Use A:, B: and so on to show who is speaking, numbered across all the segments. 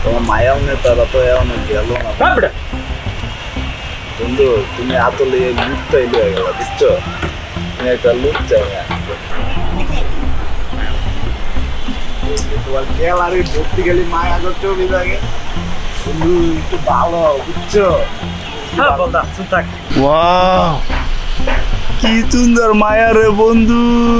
A: তোমার মায়াও নেই তারা তো এমন গেল না বন্ধু। তুমি আতলে লুটটাই লয়ে গেল বুঝছো, তুমি একটা লুট চাই না তোমার গ্যালারি ভর্তি গেলি মায়া করছো বিভাগে বন্ধু, একটু ভালো বুঝছো। কি সুন্দর মায়া রে বন্ধু।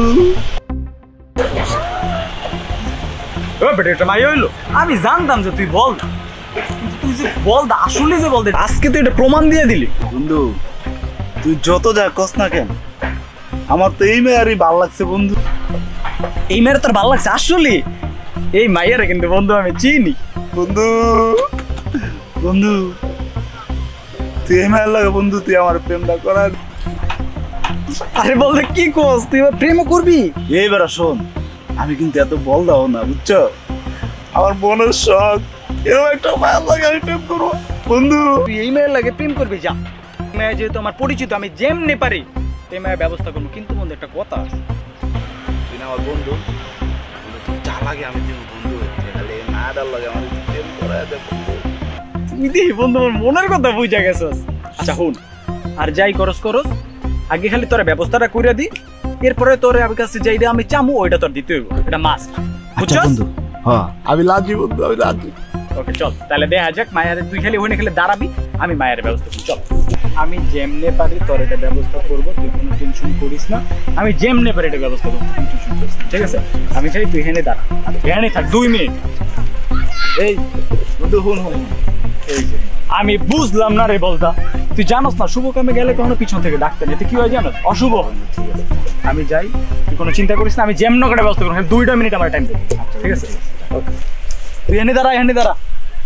B: আমি জানতাম যে তুই বল, তুই যে বল আসলে যে বল আজকে তুই এটা প্রমাণ দিয়ে দিলি।
A: বন্ধু তুই যত যা কস না কেন, আমার তো এই মেয়ারই ভাল লাগছে বন্ধু।
B: এই মেয়ের তোর ভালো লাগছে আসলে? এই মাইয়ারে কিন্তু বন্ধু আমি চিনি
A: বন্ধু। বন্ধু তুই এই মেয়ের লাগে বন্ধু, তুই আমার প্রেমটা করার।
B: আরে বলতে কি কোস, তুই এবার প্রেমও করবি?
A: এইবার শোন, আমি কিন্তু এত বল দাও না বুঝছো, আমার বোনের শখ এরকম একটা মায়ের লাগে আমি প্রেম করবো বন্ধু।
B: তুই এই মেয়ের লাগে প্রেম করবি যা, মেয়ে যেহেতু আমার পরিচিত আমি যেমনি পারি এই মেয়ের ব্যবস্থা করবো। কিন্তু বন্ধু একটা কথা আছে,
A: তুই না আমার বন্ধু, যা লাগে আমি দিব বন্ধু, তাহলে মায়াটার লাগে আমার প্রেম করায় দে বন্ধু।
B: তুই দি বন্ধু আমার মনের কথা বুঝা গেছস। আচ্ছা হুন, আর যাই করস করস আগে খালি তোর ব্যবস্থাটা করে দি, এরপরে তোর আমার কাছে যাইটা আমি চামু ওইটা তোর দিতে হইব, এটা মাস্ট বুঝছস
A: বন্ধু? হ্যাঁ আমি রাজি বন্ধু, আমি রাজি।
B: ওকে চল তাহলে দেখা যাক। মায়ের তুই খালি ওখানে খেলে দাঁড়াবি, আমি মায়ের ব্যবস্থা করি। চল আমি যেমনে পারি তোর এটা ব্যবস্থা করবো, তুই কোনো টেনশন করিস না। আমি যেমনে পারি এটা ব্যবস্থা করবো, তুই টেনশন করিস না, ঠিক আছে? আমি চাই তুই এখানে দাঁড়া, এখানে থাক 2 মিনিট।
A: এই বন্ধু হুন হুন, এই যে
B: আমি বুঝলাম না রে বলতা, তুই জানোস না শুভ কামে গেলে কখনো পিছন থেকে ডাকতে নেই, তুই কি হয় জানোস? অশুভ। আমি যাই, তুই কোনো চিন্তা করিস না, আমি যেমন করে ব্যবস্থা করবো। 2টা মিনিট আমার টাইম দেবো, ঠিক আছে? ওকে তুই এনে দাঁড়া, এনে দাঁড়া।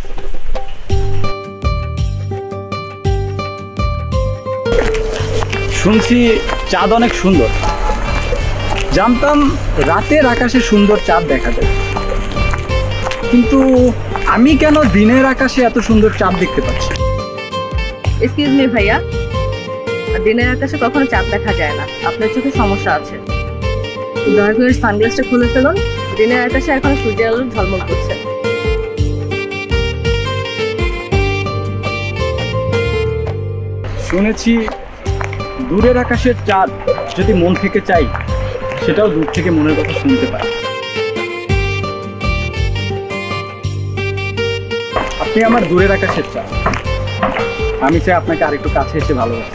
B: শুনছি চাঁদ অনেক সুন্দর, জানতাম রাতের আকাশে সুন্দর চাঁদ দেখা যায়, কিন্তু আমি কেন দিনের আকাশে এত সুন্দর চাঁদ দেখতে পাচ্ছি?
C: এক্সকিউজ মি ভাইয়া, দিনের আকাশে কখনো চাঁদ দেখা যায় না, আপনার চোখে সমস্যা আছে। দয়া করে সানগ্লাসটা খুলে ফেলুন, দিনের আকাশে এখন সূর্যের আলো ঝলমল করছে।
B: শুনেছি দূরের আকাশের চাঁদ যদি মন থেকে চাই, সেটাও দূর থেকে মনের কথা শুনতে পায়। আপনি আমার দূরের আকাশের চাঁদ, আমি চাই আপনাকে আরেকটু কাছে এসে ভালোবাসি।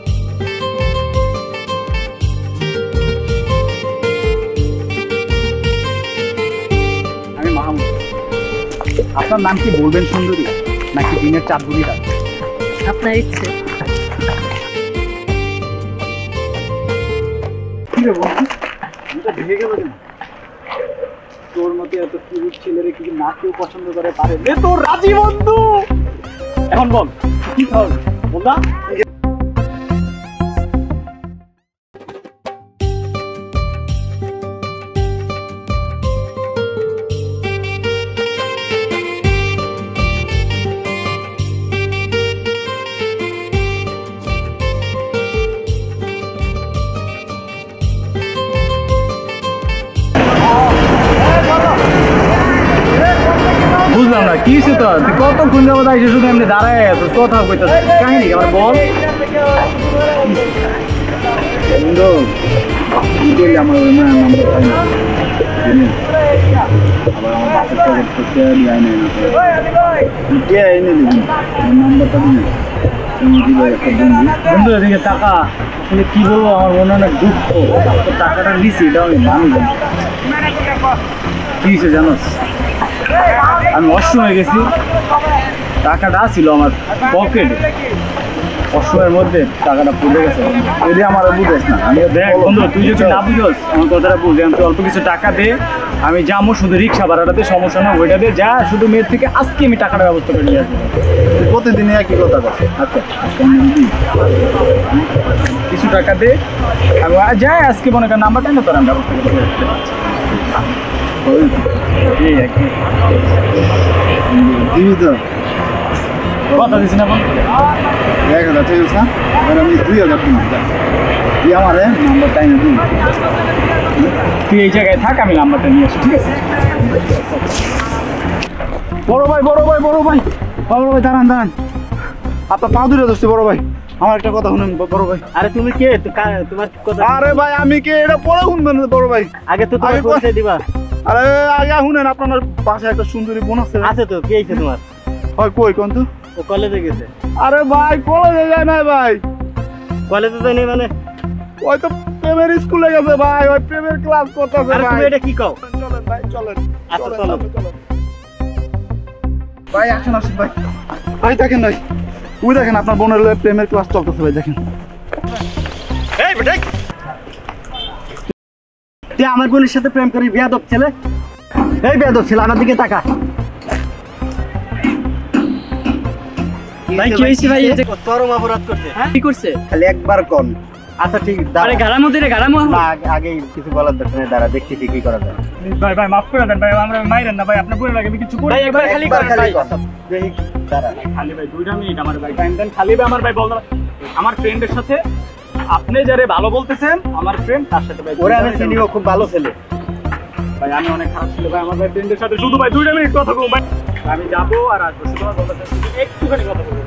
B: আমি মাহমুদ। আপনার নাম কি বলবেন সুন্দরী, নাকি দিনের চাঁদ বলি রাখবেন?
C: আপনার ইচ্ছে।
B: কি রে বন্ধু, এটা ভেঙে গেল কেন? তোর মতো এত কিউট ছেলেরে কি না কেউ পছন্দ করে পারে? তোর রাজি বন্ধু। এখন বল কি হবে বন্ধা? বুঝলাম না কি হয়েছে তোর, তুই কতক্ষণ যাবো তাই শুধু এমনি দাঁড়ায় আছো, কথা কইতাছ, কাহিনী কি আমার বল।
A: বন্ধু কি করলি আমার নাম্বার পাই না, আবার আমার বাপের পকেট থেকে নিয়ে আয় না কে এনে দিবি নাম্বারটা দিবি
B: বন্ধু। এদিকে টাকা আসলে কি বলবো, আমার মনে অনেক দুঃখ, টাকাটা নিছি এটা আমি মানি। কি হয়েছে জানোস, আমি অসময়ে গেছি, টাকাটা ছিল আমার পকেটে, অসময়ের মধ্যে টাকাটা পড়ে গেছে। যদি আমার বুঝেস না, আমি দেখ বন্ধু তুই যদি না বুঝোস আমার কথাটা বুঝে, আমি তো অল্প কিছু টাকা দে, আমি যাবো শুধু রিক্সা ভাড়াটাতে, সমস্যা না ওইটা দিয়ে যা, শুধু মেয়ের থেকে আজকে আমি টাকাটা ব্যবস্থা করে নিয়ে আসবো।
A: প্রতিদিনই একই কথা আছে। আচ্ছা
B: কিছু টাকা দে, আমি যাই আজকে মনে করেন নাম্বারটা না তোর আমি ব্যবস্থা করে
A: দিবি তো?
B: কথা দিছি না বল,
A: 1000 ঠিক আছে না? আমি 2000 দিন তুই আমার নাম্বারটা এনে দিবি।
B: তুই এই জায়গায় থাক, আমি নাম্বারটা নিয়ে আসি, ঠিক আছে?
A: বড় ভাই দাঁড়ান আপনার পা দূরে ধরছি বড় ভাই, আমার একটা কথা শুনেন বড় ভাই।
B: আরে তুমি কে? তোমার কথা।
A: আরে ভাই আমি কে এটা পরে শুনবেন বড় ভাই।
B: আগে তো তুমি পৌঁছে দিবা।
A: আরে আগে শুনেন, আপনার পাশে একটা সুন্দরী বোন আছে।
B: আছে তো, কি হইছে তোমার?
A: হয় কই কোন তো?
B: ও কলেজে গেছে।
A: আরে ভাই কলেজে যায় না ভাই।
B: কলেজে যায়নি মানে?
A: ওই তো প্রেমের স্কুলে গেছে ভাই, ওই প্রেমের ক্লাস করতেছে
B: আরে
A: ভাই।
B: তুমি এটা কি কও?
A: চলেন ভাই চলেন।
B: আচ্ছা চলো।
A: ভাই আসেন ভাই। ভাই দেখেন ভাই, ওই দেখেন আপনার বোনের লয়ে প্রেমের ক্লাস চলতেছে ভাই, দেখেন।
B: এই বেটা, তুই আমার বোনের সাথে প্রেম করি? বেয়াদব ছেলে, এই বেয়াদব ছেলে, আমার দিকে তাকা। ভাই কি হইছে ভাই? এই যে চরম অপরাধ করছে। হ্যাঁ কি করছে?
A: খালি একবার কোন।
B: আচ্ছা ঠিক, আরে গারামো দিরে গারামো না, আগে কিছু বলার দরকার নেই, দাঁড়া দেখতেছি কি করা যায়।
D: ভাই মাফ করে দেন ভাই, আমরা মাইরেন না ভাই, আপনার বোনের লাগে আমি কিছু করি।
B: ভাই একবার খালি করেন ভাই।
A: দেখি দাঁড়া।
D: খালি ভাই 2 মিনিট আমার ভাই টাইম দেন খালি ভাই। আমার ভাই বল, আমার ফ্রেন্ডের সাথে আপনি যারে ভালো বলতেছেন, আমার ফ্রেন্ড তার সাথে ভাই
B: ওরে আমি চিনি, ও খুব ভালো ছেলে
D: ভাই। আমি অনেক খারাপ ছিল ভাই, আমার ভাই ফ্রেন্ডের সাথে শুধু ভাই 2 মিনিট কথা কম ভাই। আমি যাবো আর আসবো, শুধু আমার কথা একটুখানি কথা বলবো।